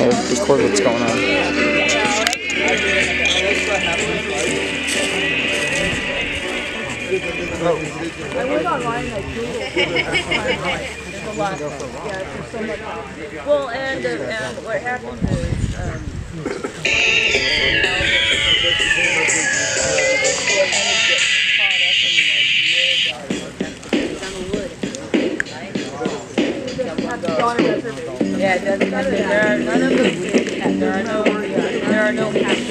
record what's going on. I went online and I Googled the last one. Yeah, it's so much. Well, and what happens is, yeah, it doesn't. There are none of those. There are no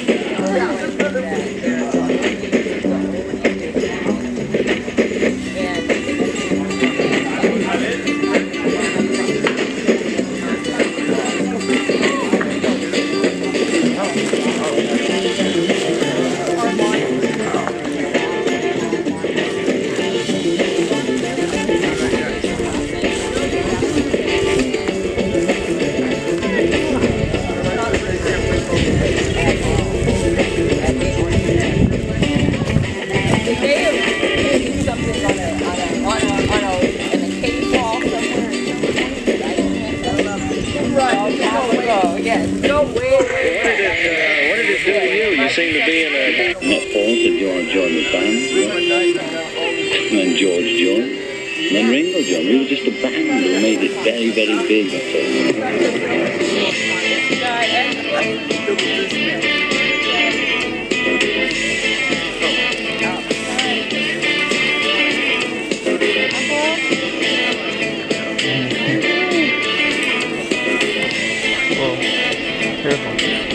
seem to be in a... Not Paul said you want to join the band. And then George joined. And then Ringo joined. We were just a band that made it very, very big. Whoa, careful.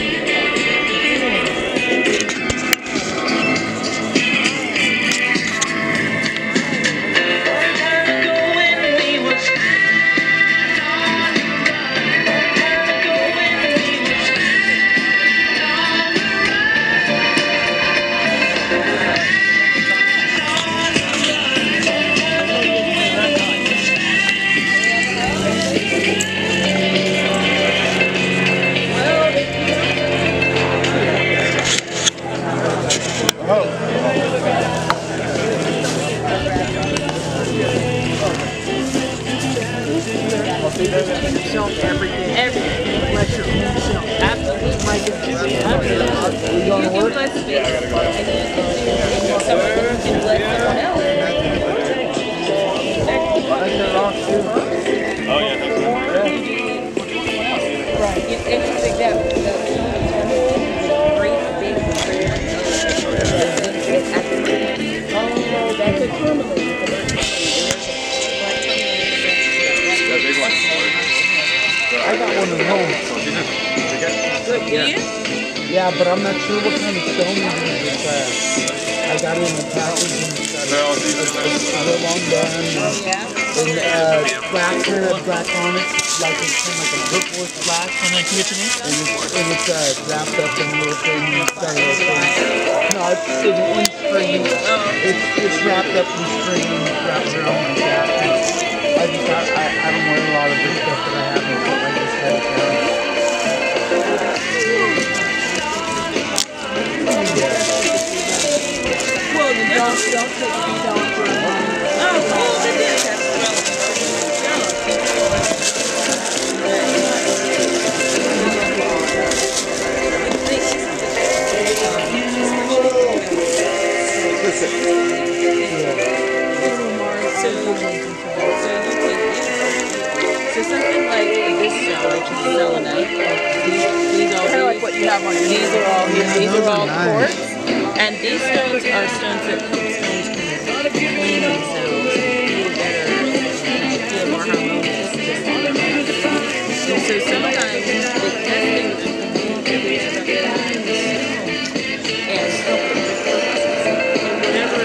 I got one at home. Good, do you? Yeah, but I'm not sure what kind of stone it is. I got it in the package and it's got a long gun and black on it, like it's kind of like a brickwork black. And it's wrapped up in a little thing. No, it's in string. It's wrapped up in string and wrapped around my back. I don't wear a lot of this stuff that I have, but I just had it down. Well, the dogs don't take me down for a month. Oh, cool, they did. That's So something like this show, which is selenite, these are kind of like what you have on your these are all quartz, and these stones are stones that stones can clean themselves and feel better, feel more harmonious. And so sometimes the testing and whenever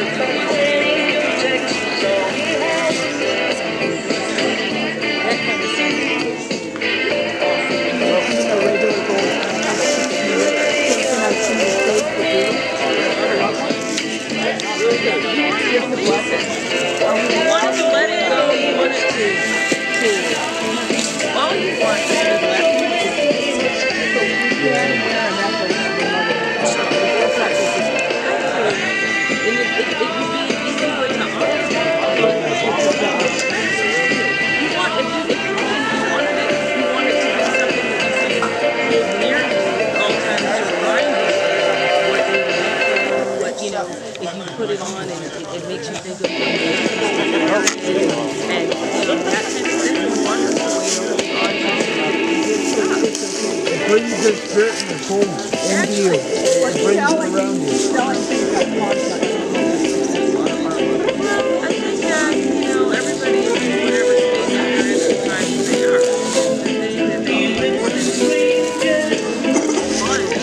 it on and it makes you think of what it is. And that kind of thing is a wonderful way to hold on to it. It brings the spirit and the soul into you. It brings it around you. I think that, everybody is in whatever space they're in at the time they are. The thing that they need more than anything on it is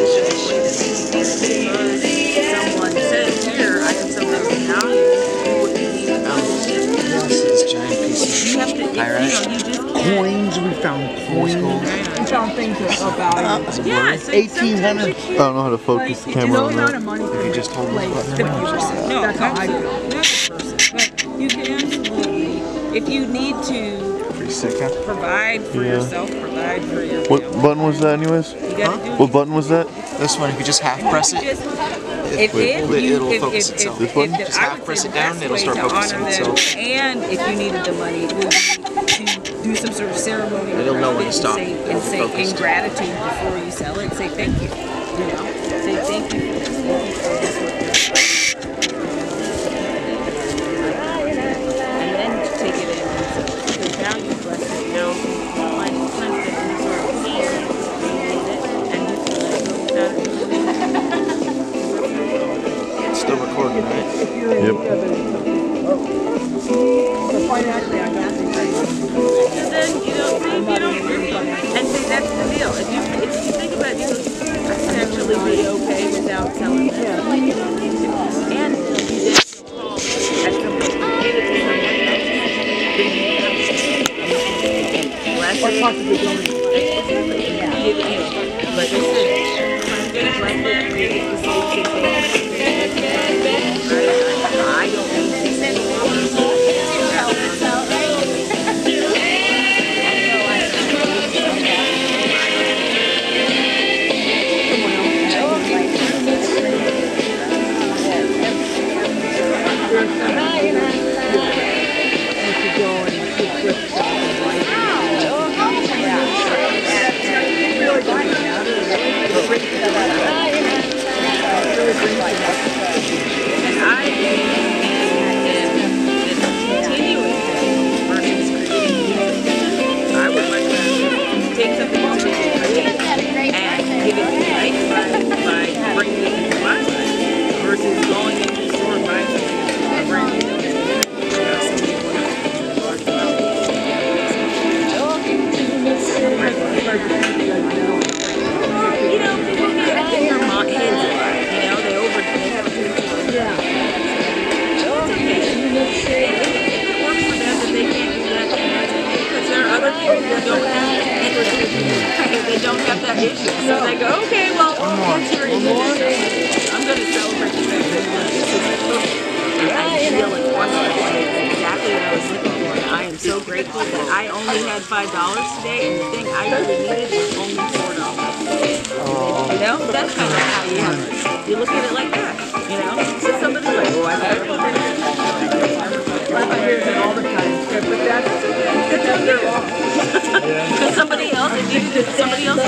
someone says, here, I have something of value. What do you need? This is a giant piece You have to, Coins, we found coins. We found things of value. yeah, so 1800. I don't know how to focus the camera on that. If you just hold this button. no, That's how I feel. not the person. But you can absolutely, if you need to pretty sick, huh? provide for yourself, provide for your What family. button was that anyways? You gotta do What button was that? This one, if you just half press it, it'll focus itself. This one? Just half press it down, it'll start focusing itself. And if you needed the money, it would be to do some sort of ceremony. It'll know when to stop. And say in gratitude before you sell it, say thank you. Say thank you for this. And then take it in and sell it. Because now you've blessed it. Now money comes in any sort of peace. And you can let go without it. It's still recording, right? Yep. Financially, I don't think I And then, see, you don't really, and see, that's the deal. If you think about it, I can actually be okay without selling this. And you then call at somebody to give it to someone else, then you have less What part of the building? Like I said, bless it, create the solution. I don't need this anymore. They don't have that issue. So they go, okay, well, what's your issue? I'm going to celebrate the fact that this is perfect. I feel like it's exactly what I was looking for. And I am so grateful that I only had $5 today, and the thing I really needed was only $4. That's kind of how you have it. You look at it like that, So somebody's like, oh, I got it. I hear that all the time. But that's their law. Because somebody else needed it.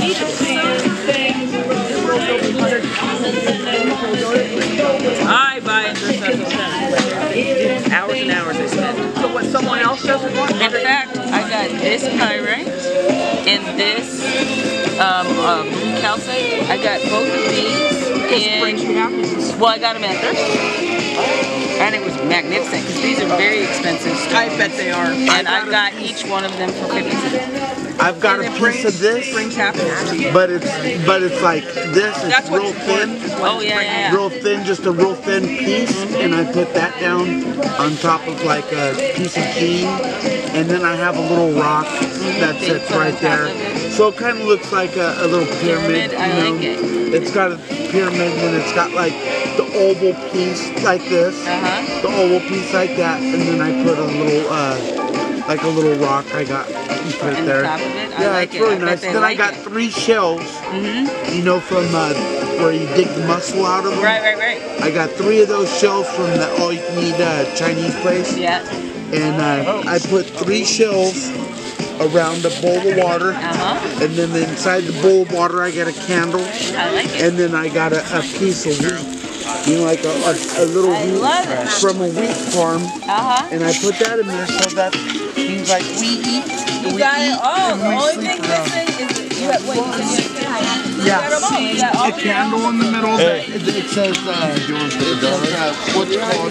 I buy it for hours and hours I spend. So what someone else doesn't want? In fact, I got this pyrite and this calcite. I got both of these. Well, I got them at Thrift. And it was magnificent because these are very expensive stones. I bet they are. And I got each one of them for 50 cents. I've got a piece of this, Brings happiness to you. but it's like this. It's real thin. Oh, yeah. Real thin, just a real thin piece, and I put that down on top of like a piece of cane, and then I have a little rock that sits right there. So it kind of looks like a little pyramid. I like it. It's got a pyramid, and it's got like the oval piece like this, the oval piece like that, and then I put a little like a little rock I got and put it there. Top of it? Yeah, like it's really it. nice. Then I got 3 shells, from where you dig the mussel out of them. Right. I got 3 of those shells from the all you can eat Chinese place. Yeah. And I put 3 shells around a bowl of water, and then inside the bowl of water I got a candle, I like it. and then I got a piece of wheat. you know, like a little wheat from a wheat farm, and I put that in there so that things like we eat. You got it all. The only thing missing is you have, wait, yeah, a candle in the middle that it says what's called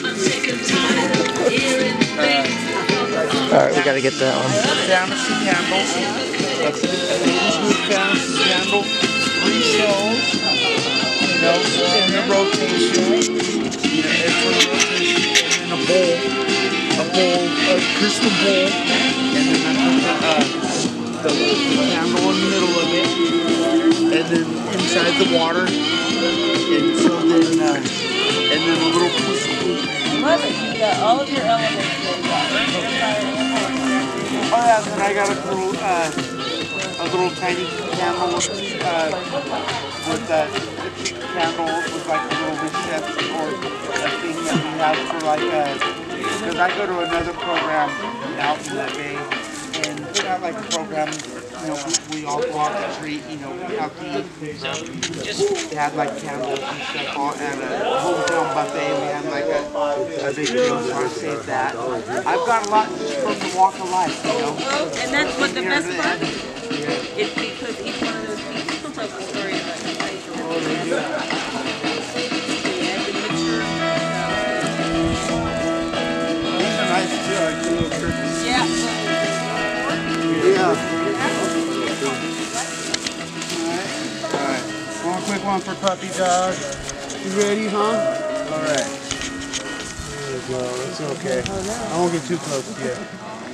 Alright, we gotta get that one. fantasy candle. That's a fantasy candle. 3 shells, you know, in the rotation. It's for the rotation, and then a crystal bowl, and then I put the candle in the middle of it, and then inside the water, and so then and then a little piece of food. Love it. You got all of your elements laid out. Oh yeah, then I got a little tiny candle with that candle with like a little recess or a thing that we have for like because I go to another program out in the bay, and we have like a program, you know, we all go out to treat, you know, we have to eat. They had like candles and stuff all at a hometown buffet. We had like a big deal, so I saved that. I've got a lot just from the walk of life, you know. And that's what the best part is. It's because each one of those people tells a story about your life. Oh, they do. These are nice too, like little turkeys. Yeah. Yeah. Alright. One quick one for puppy dog. You ready, huh? Alright. There you go. It's okay. I won't get too close to you.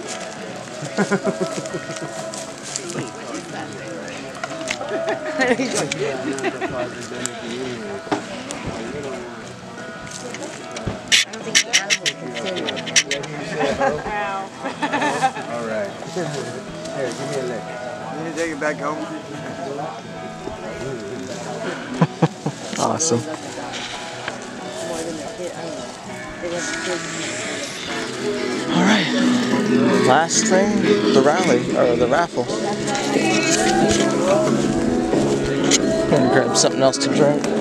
He's like, yeah, man, that's why I've been doing it for years. I don't think the animal can Alright. Here, give me a lick. You need to take it back home? Awesome. Alright. Last thing, the rally, or the raffle. Gonna grab something else to drink.